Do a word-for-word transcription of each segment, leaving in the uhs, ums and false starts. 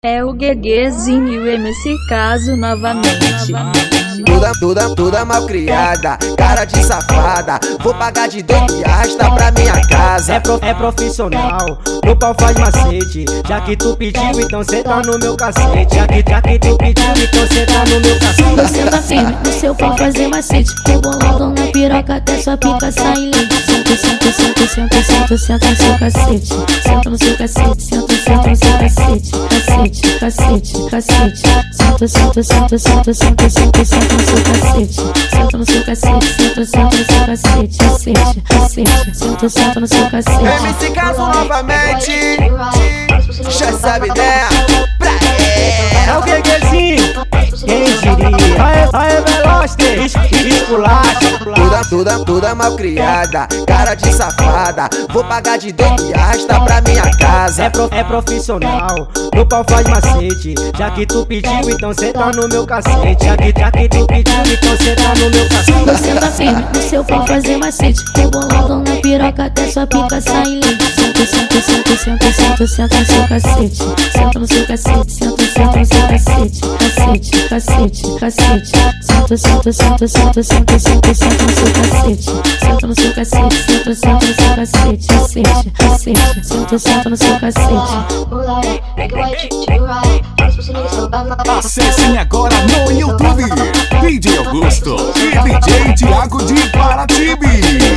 É o Gueguezinho e o M C Caso novamente. Toda, toda, toda malcriada, cara de safada. Vou pagar de doido e arrasta pra minha casa. É, pro, é profissional, no pau faz macete. Já que tu pediu, então cê tá no meu cacete. Já que, já que tu pediu, então cê tá no meu cacete. Senta firme no seu pau fazer macete. Rebolando na piroca até sua pica sair leite. Senta, senta, senta, senta, senta, senta no seu cacete. Senta no seu cacete, senta, senta no seu cacete. Cacete, cacete, cacete. Senta, senta, senta, senta, senta, senta, senta no seu cacete. Senta no seu cacete, senta, senta no seu cacete. Cacete, cacete, senta, senta no seu cacete. M C Caso novamente, já sabe, né? Pra É ela. o Gueguezinho, quem diria? Aê, aê, Veloster, esculacha. Toda, toda, toda malcriada, cara de safada. Vou pagar de doido e arrasta pra minha casa. É, pro, é profissional, no pau faz macete. Já que tu pediu, então cê tá no meu cacete. Já que, já que tu pediu, então cê tá no meu cacete. Senta firme no seu pau fazer macete. Rebolando na piroca até sua pica sair leite. Senta, senta, senta, senta, senta, senta no seu cacete. Senta no seu cacete, senta, senta no seu cacete. Cacete, cacete, cacete. Senta, senta, senta, senta, senta, senta, senta no seu cacete. Senta no seu cacete, senta, senta no seu cacete. Cacete, cacete, senta, senta no seu cacete. Acessem agora no YouTube D J Augusto e D J Thiago de Paratibe.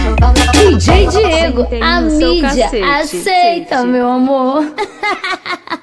D J Diego, Tem a no seu mídia cacete. aceita, meu amor.